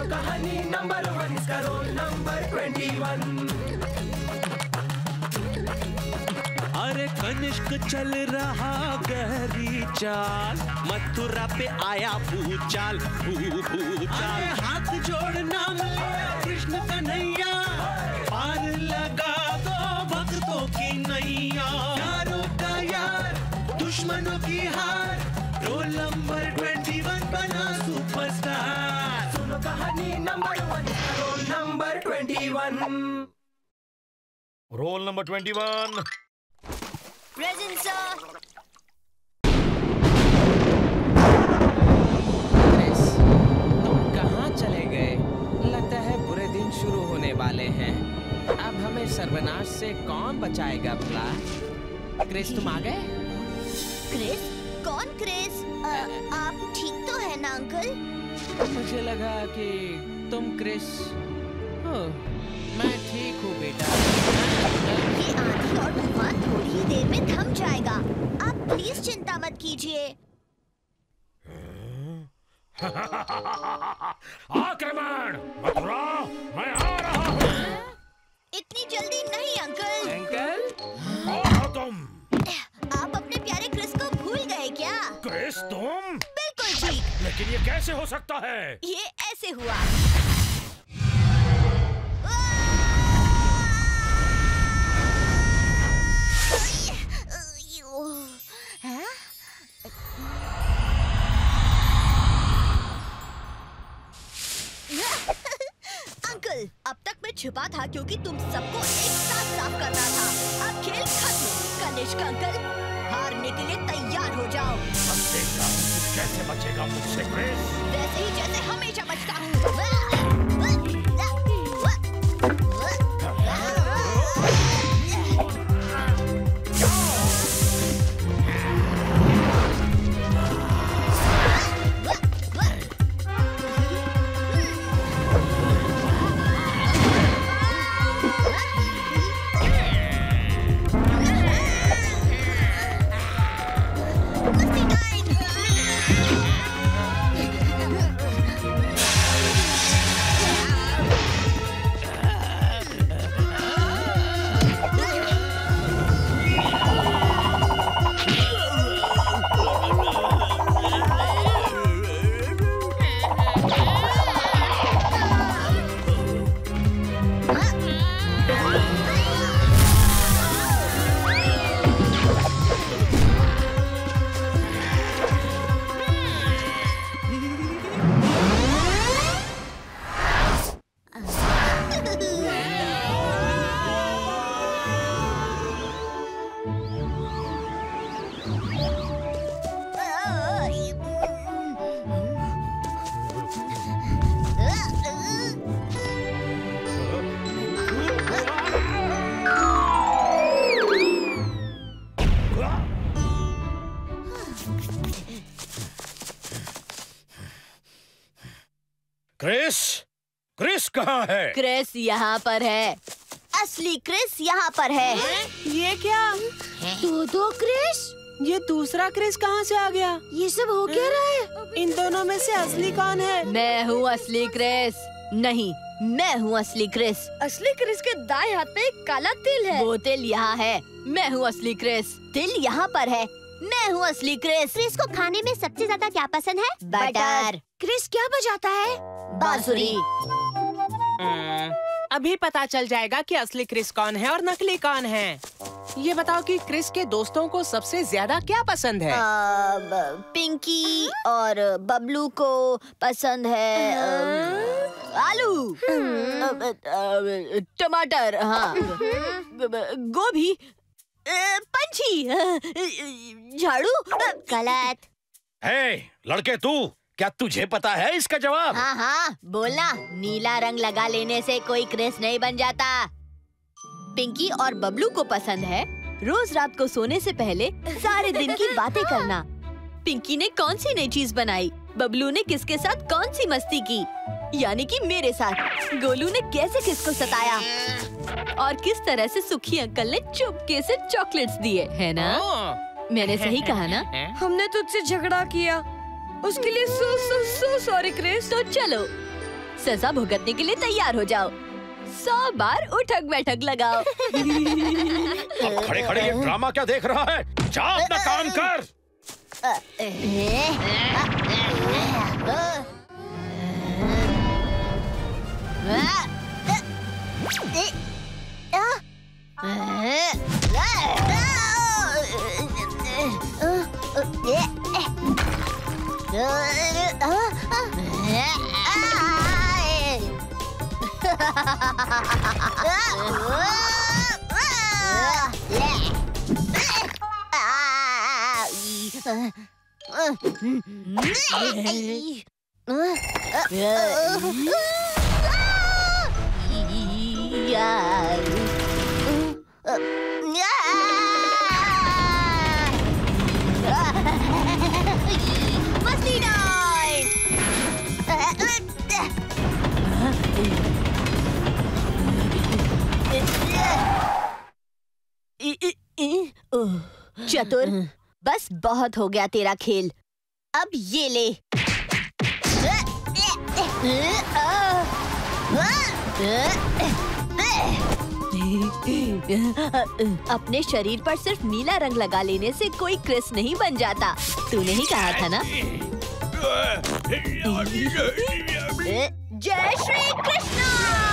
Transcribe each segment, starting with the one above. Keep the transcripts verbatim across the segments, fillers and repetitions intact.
सुनो कहानी number one, इसका रोल नंबर ट्वेंटी वन। अरे कनिष्क चल रहा गहरी चाल, मथुरा पे आया भूचाल, भू भूचाल। हाथ जोड़ना कृष्ण कन्हैया, पार लगा दो भक्तों की नैया। यारों का यार, दुश्मनों की हार, रोल नंबर ट्वेंटी वन बना सुपरस्टार। सुनो कहानी number one, roll number twenty one. Roll number twenty one. Present sir. Chris, तुम कहाँ चले गए? लगता है बुरे दिन शुरू होने वाले हैं। अब हमें सर्वनाश से कौन बचाएगा भला? क्रिस, तुम आ गए? क्रिस? कौन क्रिस? आ, आप ठीक तो है ना अंकल? मुझे लगा कि तुम क्रिस हो। मैं ठीक हूँ बेटा। ये आंधी और तूफान थोड़ी ही देर में थम जाएगा। आप प्लीज चिंता मत कीजिए। आक्रमण! मथुरा, मैं आ रहा हूँ। इतनी जल्दी नहीं अंकल। अंकल? कौन हो तुम? आप अपने प्यारे क्रिस को भूल गए क्या? क्रिस तुम? बिल्कुल ठीक। लेकिन ये कैसे हो सकता है? ये ऐसे हुआ। अंकल, अब तक मैं छुपा था क्योंकि तुम सबको एक साथ साफ करना था। अब खेल खत्म। कनिष्क अंकल, हारने के लिए तैयार हो जाओ। अब देखता हूँ तू कैसे बचेगा मुझसे क्रिस। वैसे ही जैसे हमेशा बचता हूँ। क्रिस, क्रिस कहाँ है? क्रिस यहाँ पर है। असली क्रिस यहाँ पर है। ये क्या? दो दो क्रिस? ये दूसरा क्रिस कहाँ से आ गया? ये सब हो क्या रहा है? इन दोनों में से असली कौन है? मैं हूँ असली क्रिस। नहीं, मैं हूँ असली क्रिस। असली क्रिस के दाएं हाथ में एक काला तिल है। वो तिल यहाँ है। मैं हूँ असली क्रिस। तिल यहाँ पर है। मैं हूँ असली क्रिस। क्रिस को खाने में सबसे ज्यादा क्या पसंद है? बटर। क्रिस क्या बजाता है? बांसुरी। अभी पता चल जाएगा कि असली क्रिस कौन है और नकली कौन है। ये बताओ कि क्रिस के दोस्तों को सबसे ज्यादा क्या पसंद है? आ, पिंकी और बबलू को पसंद है आ, आलू, टमाटर, हाँ, गोभी, पंछी, झाड़ू। गलत। हे, लड़के तू, क्या तुझे पता है इसका जवाब? हाँ हाँ, बोलना। नीला रंग लगा लेने से कोई क्रिस नहीं बन जाता। पिंकी और बबलू को पसंद है रोज रात को सोने से पहले सारे दिन की बातें करना। पिंकी ने कौन सी नई चीज बनाई, बबलू ने किसके साथ कौन सी मस्ती की, यानी कि मेरे साथ। गोलू ने कैसे किसको सताया और किस तरह से सुखी अंकल ने चुपके से चॉकलेट्स दिए, है ना? मैंने सही कहा ना? हमने तुझसे झगड़ा किया, उसके लिए सो सो सो सॉरी क्रिस। तो चलो सजा भुगतने के लिए तैयार हो जाओ। सौ बार उठक बैठक लगाओ। अब खड़े खड़े ये ड्रामा क्या देख रहा है? जा अपना काम कर। मस्ती नाइट। चतुर, बस बहुत हो गया तेरा खेल। अब ये ले। अपने शरीर पर सिर्फ नीला रंग लगा लेने से कोई क्रिस नहीं बन जाता। तूने ही कहा था ना? जय श्री कृष्णा।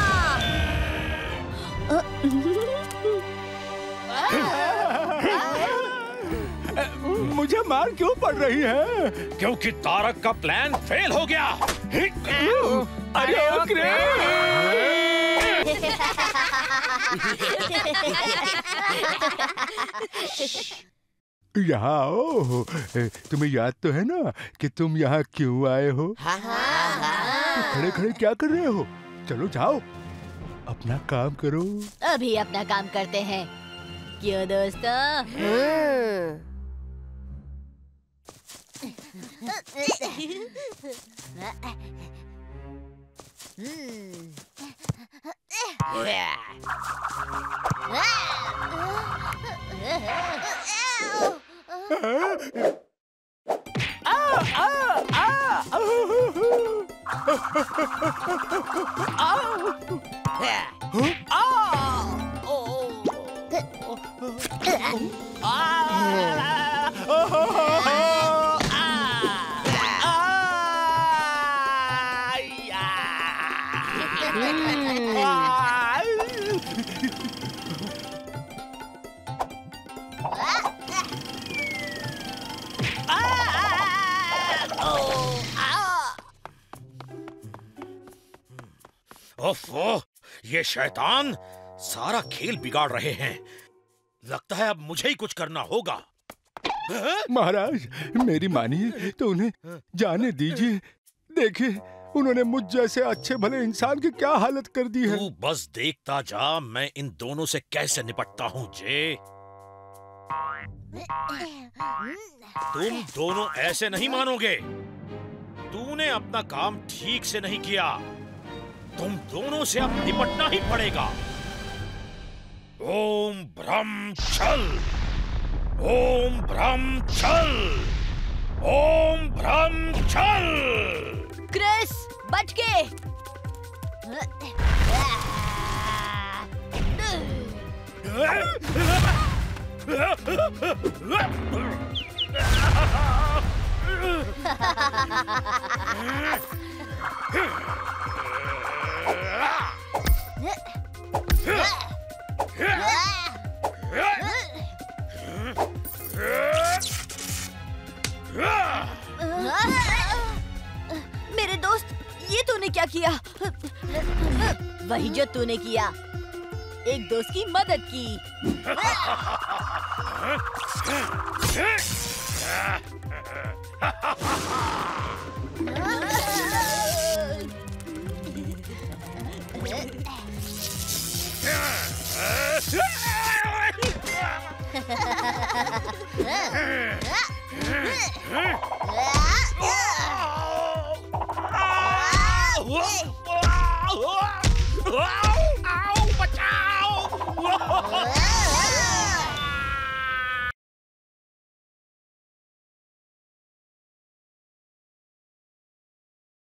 मुझे मार क्यों पड़ रही है? क्योंकि तारक का प्लान फेल हो गया। अरे यहाँ आओ। तुम्हें याद तो है ना कि तुम यहाँ क्यों आए हो? खड़े खड़े क्या कर रहे हो? चलो जाओ, अपना काम करो। अभी अपना काम करते हैं, क्यों दोस्तों? ओफो, ये शैतान सारा खेल बिगाड़ रहे हैं। लगता है अब मुझे ही कुछ करना होगा। महाराज, मेरी मानिए तो उन्हें जाने दीजिए। देखिए, उन्होंने मुझ जैसे अच्छे भले इंसान की क्या हालत कर दी है। तू बस देखता जा, मैं इन दोनों से कैसे निपटता हूँ। जे, तुम दोनों ऐसे नहीं मानोगे। तूने अपना काम ठीक से नहीं किया। तुम दोनों से अब निपटना ही पड़ेगा। ओम ब्रह्म छल, ओम ब्रह्म छल, ओम ब्रह्म छल। क्रिस, बच के। मेरे दोस्त, ये तूने क्या किया? वही जो तूने किया, एक दोस्त की मदद की। Ah!